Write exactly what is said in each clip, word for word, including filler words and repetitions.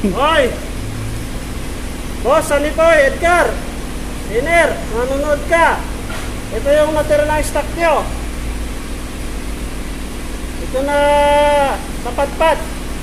Hoy! Boss, ani po, Edgar? Iner, nanonood ka? Ito yung natira ng stock nyo. Ito na kapatpat.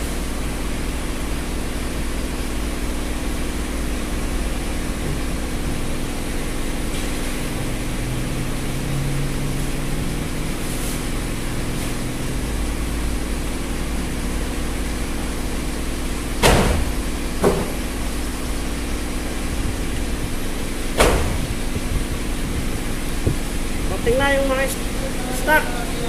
Tingnan yung mga stock.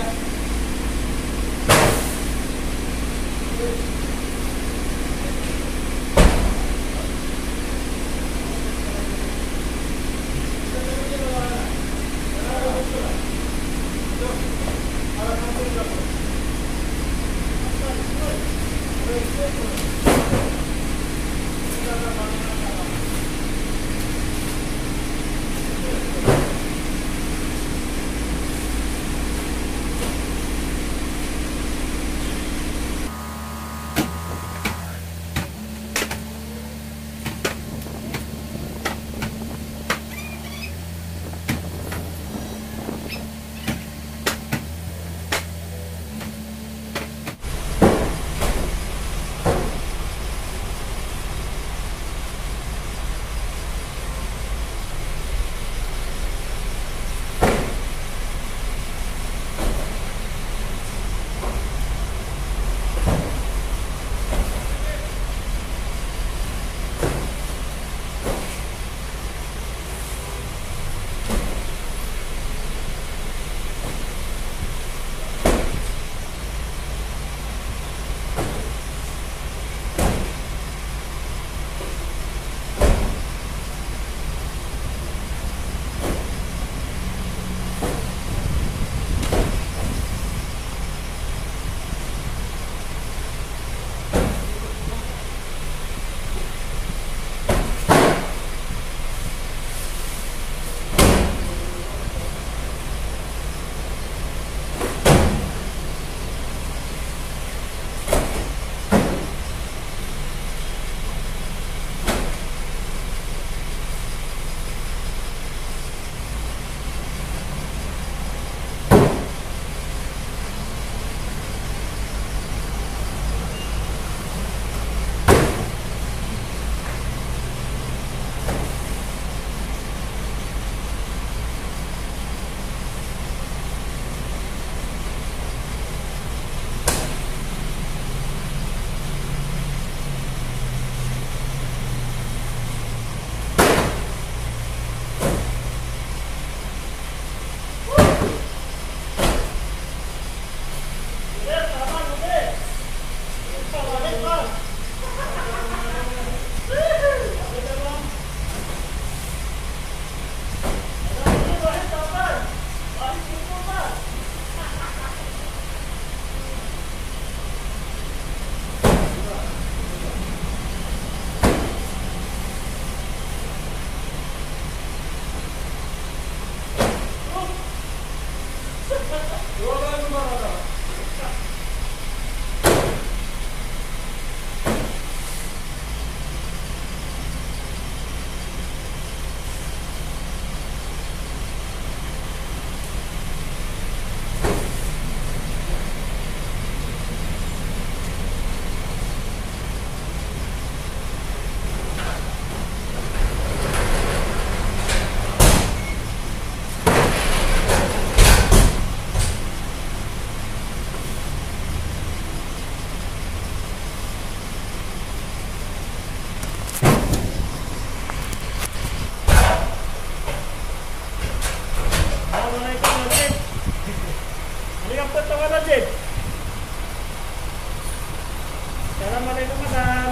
Assalamualaikum madam.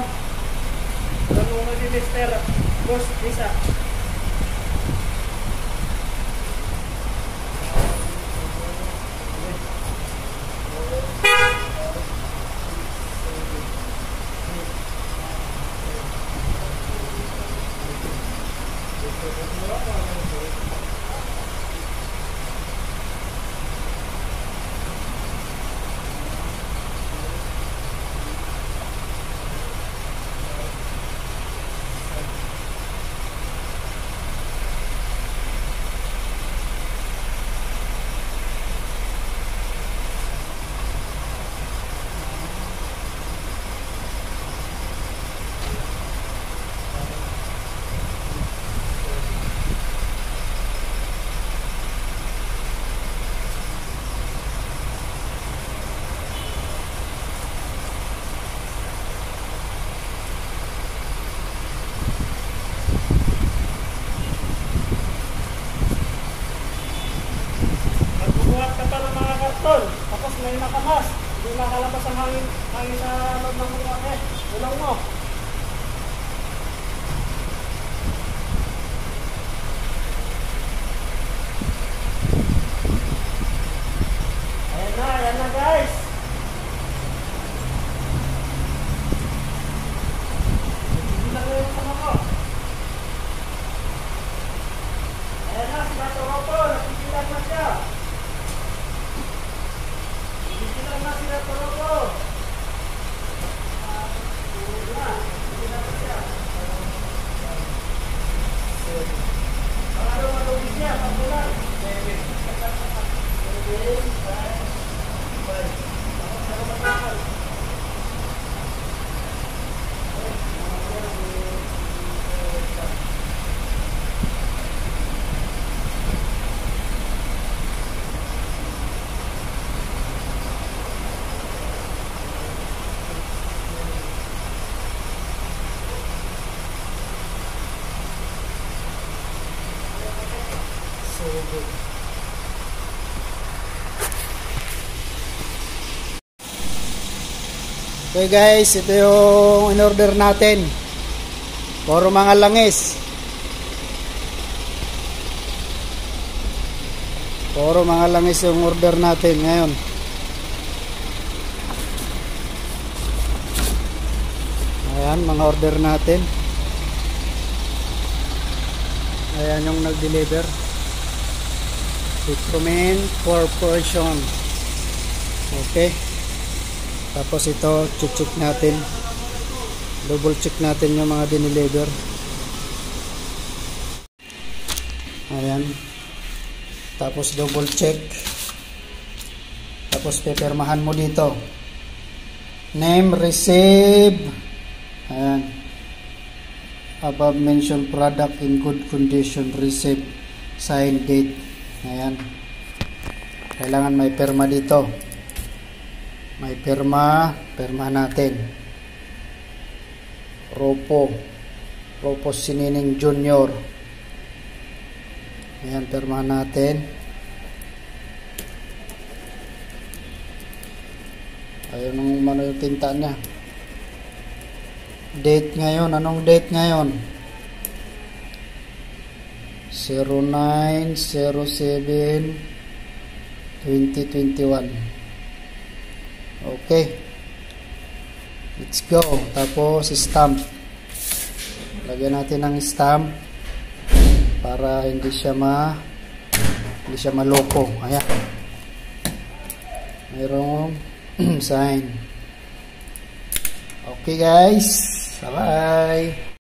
Ano mo din mister? Boss, visa. hangin, hangin na loob ng mga eh. Ulang mo. Ayan na, ayan na guys. Hindi lang yung sama ko. Ayan na, sila Toropo. Napigilan na siya. Napigilan na sila Toropo. Napigilan na siya. Paano malugis niya? Pagkulan. Seven. Seven. Five. Ano matapal? So good. Okay guys, ito yung in-order natin. Puro mga langis. Puro mga langis yung order natin ngayon. Ayan, mga order natin. Ayan yung nag-deliver. Recommend four portion. Okay. Tapos ito, check natin. Double check natin yung mga dineliver. Ayan. Tapos double check. Tapos pipirmahan mo dito. Name, receive. Ayan. Above mentioned product in good condition, receive, sign, date. Ayan. Kailangan may pirma dito. May pirma, pirma natin. Ropo. Ropo Sinining Junior. Ayan, pirma natin. Ayun ang ano yung tinta niya. Date ngayon, anong date ngayon? zero nine zero seven twenty twenty-one. Okay. Let's go. Tapos stamp. Lagyan natin ng stamp para hindi siya ma hindi siya maloko. Ayan. Mayroong sign. Okay guys. Bye-bye.